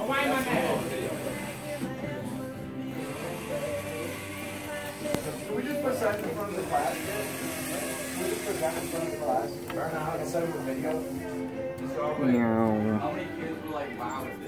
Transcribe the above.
Can we just present in front of the class? Can we just present in front of the class? Right now, instead of a video. No. How many kids were like, wow?